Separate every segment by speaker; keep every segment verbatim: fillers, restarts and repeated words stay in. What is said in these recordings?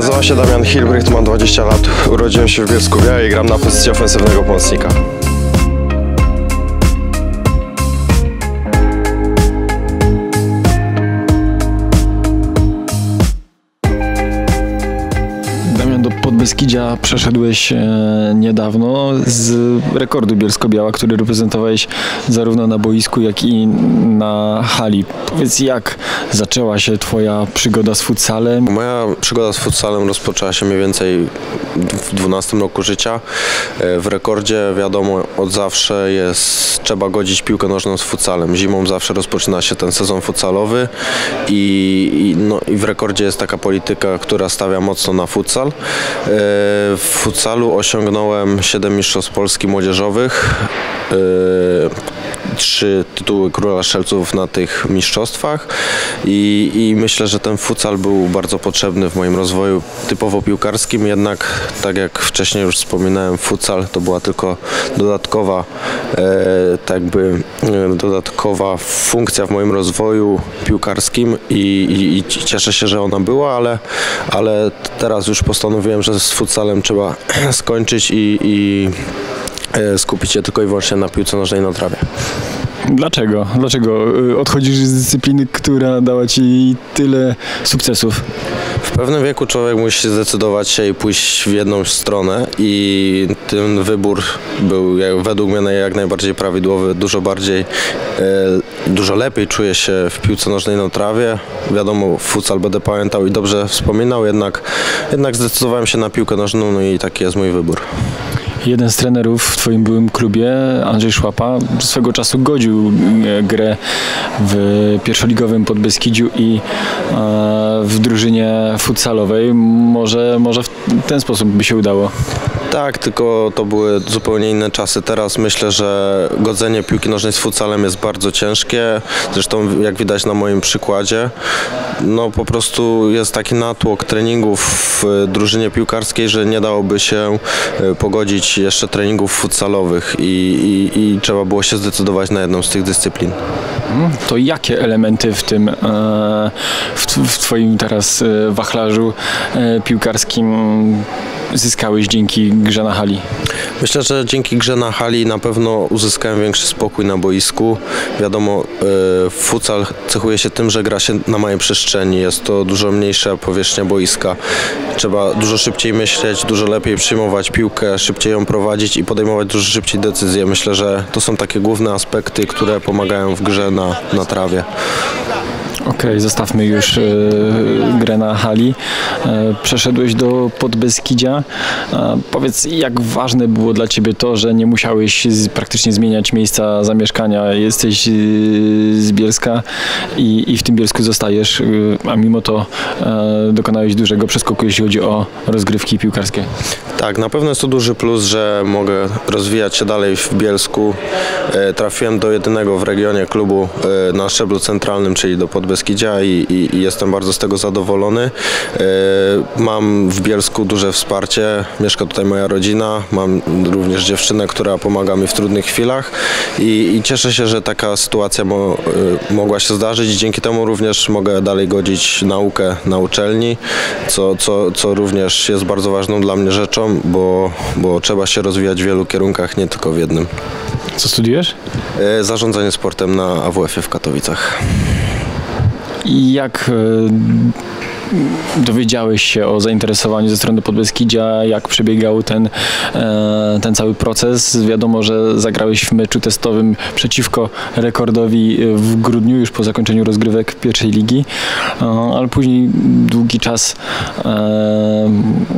Speaker 1: Nazywam się Damian Hilbrecht, mam dwadzieścia lat, urodziłem się w Bielsku-Białej i gram na pozycji ofensywnego pomocnika.
Speaker 2: Do Podbeskidzia przeszedłeś e, niedawno z rekordu Bielsko-Biała, który reprezentowałeś zarówno na boisku, jak i na hali. Powiedz, jak zaczęła się twoja przygoda z futsalem?
Speaker 1: Moja przygoda z futsalem rozpoczęła się mniej więcej w dwunastym roku życia. W rekordzie, wiadomo, od zawsze jest, trzeba godzić piłkę nożną z futsalem. Zimą zawsze rozpoczyna się ten sezon futsalowy i, i, no, i w rekordzie jest taka polityka, która stawia mocno na futsal. W futsalu osiągnąłem siedem mistrzostw Polski młodzieżowych, trzy tytuły Króla Strzelców na tych mistrzostwach i, i myślę, że ten futsal był bardzo potrzebny w moim rozwoju typowo piłkarskim, jednak tak jak wcześniej już wspominałem, futsal to była tylko dodatkowa e, tak jakby e, dodatkowa funkcja w moim rozwoju piłkarskim i, i, i cieszę się, że ona była, ale, ale teraz już postanowiłem, że z futsalem trzeba skończyć i, i skupić się tylko i wyłącznie na piłce nożnej na trawie.
Speaker 2: Dlaczego? Dlaczego odchodzisz z dyscypliny, która dała ci tyle sukcesów?
Speaker 1: W pewnym wieku człowiek musi zdecydować się i pójść w jedną stronę i ten wybór był według mnie jak najbardziej prawidłowy. Dużo bardziej, dużo lepiej czuję się w piłce nożnej na trawie. Wiadomo, futsal będę pamiętał i dobrze wspominał, jednak, jednak zdecydowałem się na piłkę nożną, no i taki jest mój wybór.
Speaker 2: Jeden z trenerów w twoim byłym klubie, Andrzej Szłapa, swego czasu godził grę w pierwszoligowym Podbeskidziu i w drużynie futsalowej. Może, może w ten sposób by się udało?
Speaker 1: Tak, tylko to były zupełnie inne czasy. Teraz myślę, że godzenie piłki nożnej z futsalem jest bardzo ciężkie. Zresztą jak widać na moim przykładzie, no po prostu jest taki natłok treningów w drużynie piłkarskiej, że nie dałoby się pogodzić jeszcze treningów futsalowych i, i, i trzeba było się zdecydować na jedną z tych dyscyplin.
Speaker 2: To jakie elementy w tym, w, w twoim teraz wachlarzu piłkarskim zyskałeś dzięki grze na hali?
Speaker 1: Myślę, że dzięki grze na hali na pewno uzyskałem większy spokój na boisku. Wiadomo, futsal cechuje się tym, że gra się na małej przestrzeni. Jest to dużo mniejsza powierzchnia boiska. Trzeba dużo szybciej myśleć, dużo lepiej przyjmować piłkę, szybciej ją prowadzić i podejmować dużo szybciej decyzje. Myślę, że to są takie główne aspekty, które pomagają w grze na, na trawie.
Speaker 2: Okej, okay, zostawmy już e, grę na hali. E, przeszedłeś do Podbeskidzia. E, powiedz, jak ważne było dla ciebie to, że nie musiałeś z, praktycznie zmieniać miejsca zamieszkania. Jesteś e, z Bielska i, i w tym Bielsku zostajesz, e, a mimo to e, dokonałeś dużego przeskoku, jeśli chodzi o rozgrywki piłkarskie.
Speaker 1: Tak, na pewno jest to duży plus, że mogę rozwijać się dalej w Bielsku. E, trafiłem do jedynego w regionie klubu e, na szczeblu centralnym, czyli do Podbeskidzia. Beskidzia i, i, i jestem bardzo z tego zadowolony. E, mam w Bielsku duże wsparcie, mieszka tutaj moja rodzina, mam również dziewczynę, która pomaga mi w trudnych chwilach i, i cieszę się, że taka sytuacja mo, e, mogła się zdarzyć i dzięki temu również mogę dalej godzić naukę na uczelni, co, co, co również jest bardzo ważną dla mnie rzeczą, bo, bo trzeba się rozwijać w wielu kierunkach, nie tylko w jednym.
Speaker 2: Co studiujesz?
Speaker 1: E, zarządzanie sportem na A W F-ie w Katowicach.
Speaker 2: I jak e, dowiedziałeś się o zainteresowaniu ze strony Podbeskidzia, jak przebiegał ten, e, ten cały proces? Wiadomo, że zagrałeś w meczu testowym przeciwko rekordowi w grudniu, już po zakończeniu rozgrywek pierwszej ligi, e, ale później długi czas e,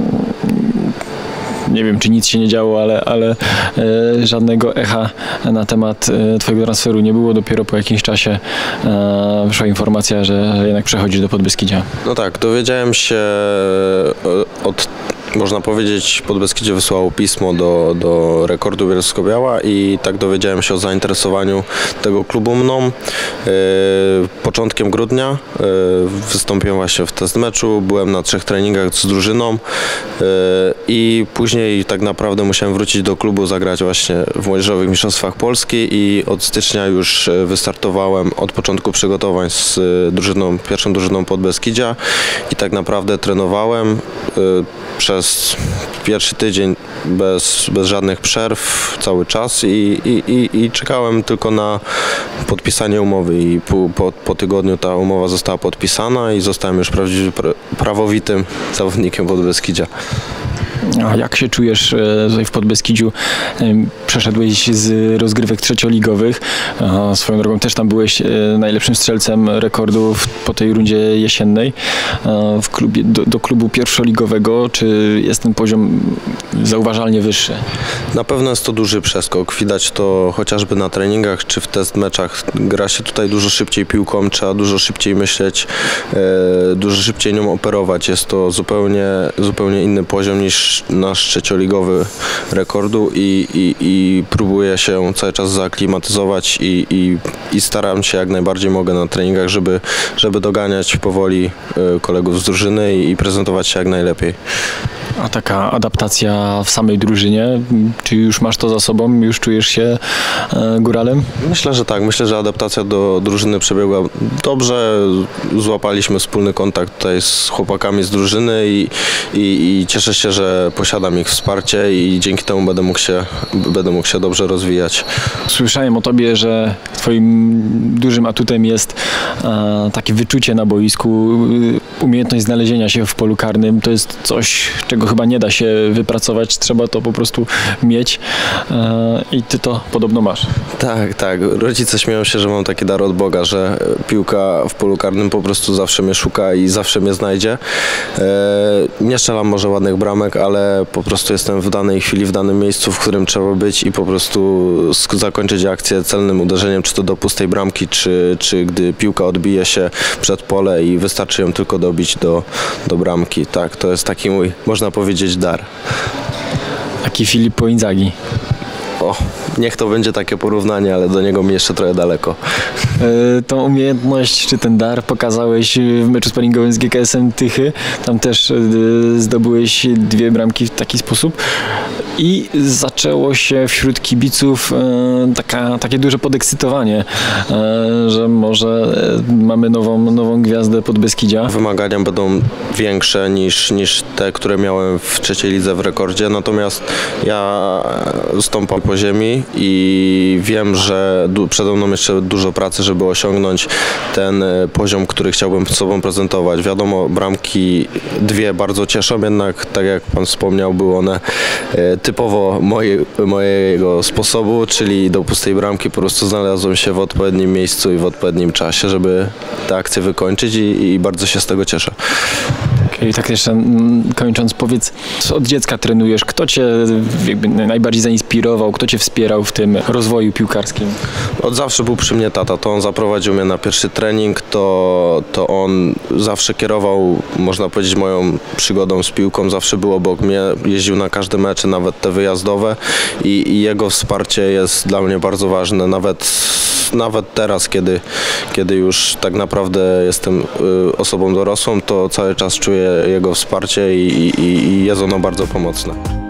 Speaker 2: nie wiem, czy nic się nie działo, ale, ale e, żadnego echa na temat e, twojego transferu nie było. Dopiero po jakimś czasie e, wyszła informacja, że, że jednak przechodzisz do Podbeskidzia.
Speaker 1: No tak, dowiedziałem się od, można powiedzieć, Podbeskidzie wysłało pismo do, do rekordu Bielsko-Biała i tak dowiedziałem się o zainteresowaniu tego klubu mną. E, początkiem grudnia e, wystąpiłem właśnie w test meczu, byłem na trzech treningach z drużyną e, i później tak naprawdę musiałem wrócić do klubu, zagrać właśnie w Młodzieżowych Mistrzostwach Polski i od stycznia już wystartowałem od początku przygotowań z drużyną, pierwszą drużyną Podbeskidzia i tak naprawdę trenowałem przez pierwszy tydzień bez, bez żadnych przerw cały czas i, i, i, i czekałem tylko na podpisanie umowy i po, po, po tygodniu ta umowa została podpisana i zostałem już prawdziwie prawowitym zawodnikiem Podbeskidzia.
Speaker 2: A jak się czujesz tutaj w Podbeskidziu? Przeszedłeś z rozgrywek trzecioligowych. A swoją drogą też tam byłeś najlepszym strzelcem rekordu po tej rundzie jesiennej. W klubie, do, do klubu pierwszoligowego. Czy jest ten poziom zauważalnie wyższy?
Speaker 1: Na pewno jest to duży przeskok. Widać to chociażby na treningach czy w test meczach. Gra się tutaj dużo szybciej piłką, trzeba dużo szybciej myśleć, dużo szybciej nią operować. Jest to zupełnie, zupełnie inny poziom niż nasz trzecioligowy rekordu i, i, i próbuję się cały czas zaaklimatyzować i, i, i staram się jak najbardziej mogę na treningach, żeby, żeby doganiać powoli kolegów z drużyny i, i prezentować się jak najlepiej.
Speaker 2: A taka adaptacja w samej drużynie, czy już masz to za sobą, już czujesz się góralem?
Speaker 1: Myślę, że tak. Myślę, że adaptacja do drużyny przebiegła dobrze. Złapaliśmy wspólny kontakt tutaj z chłopakami z drużyny i, i, i cieszę się, że posiadam ich wsparcie i dzięki temu będę mógł się, będę mógł się dobrze rozwijać.
Speaker 2: Słyszałem o tobie, że twoim dużym atutem jest e, takie wyczucie na boisku, umiejętność znalezienia się w polu karnym. To jest coś, czego chyba nie da się wypracować, trzeba to po prostu mieć e, i ty to podobno masz.
Speaker 1: Tak, tak. Rodzice śmieją się, że mam taki dar od Boga, że piłka w polu karnym po prostu zawsze mnie szuka i zawsze mnie znajdzie. E, nie strzelam może ładnych bramek, ale po prostu jestem w danej chwili, w danym miejscu, w którym trzeba być i po prostu zakończyć akcję celnym uderzeniem, czy to do pustej bramki, czy, czy gdy piłka odbije się przed pole i wystarczy ją tylko dobić do, do bramki. Tak, to jest taki mój, można powiedzieć, dar.
Speaker 2: Taki Filippo Inzaghi.
Speaker 1: O, niech to będzie takie porównanie, ale do niego mi jeszcze trochę daleko.
Speaker 2: E, tą umiejętność, czy ten dar pokazałeś w meczu sparingowym z G K S-em Tychy. Tam też e, zdobyłeś dwie bramki w taki sposób. I zaczęło się wśród kibiców e, taka, takie duże podekscytowanie, e, że może e, mamy nową, nową gwiazdę Podbeskidzia.
Speaker 1: Wymagania będą większe niż, niż te, które miałem w trzeciej lidze w rekordzie, natomiast ja stąpam po ziemi i wiem, że du- przede mną jeszcze dużo pracy, żeby osiągnąć ten poziom, który chciałbym przed sobą prezentować. Wiadomo, bramki dwie bardzo cieszą, jednak tak jak pan wspomniał, były one e, typowo moje, mojego sposobu, czyli do pustej bramki po prostu znalazłem się w odpowiednim miejscu i w odpowiednim czasie, żeby tę akcję wykończyć i, i bardzo się z tego cieszę.
Speaker 2: I tak jeszcze kończąc, powiedz, co od dziecka trenujesz? Kto cię jakby najbardziej zainspirował? Kto cię wspierał w tym rozwoju piłkarskim?
Speaker 1: Od zawsze był przy mnie tata, to on zaprowadził mnie na pierwszy trening, to, to on zawsze kierował, można powiedzieć, moją przygodą z piłką, zawsze był obok mnie, jeździł na każde mecze, nawet te wyjazdowe i, i jego wsparcie jest dla mnie bardzo ważne, nawet Nawet teraz, kiedy, kiedy już tak naprawdę jestem y, osobą dorosłą, to cały czas czuję jego wsparcie i, i, i jest ono bardzo pomocne.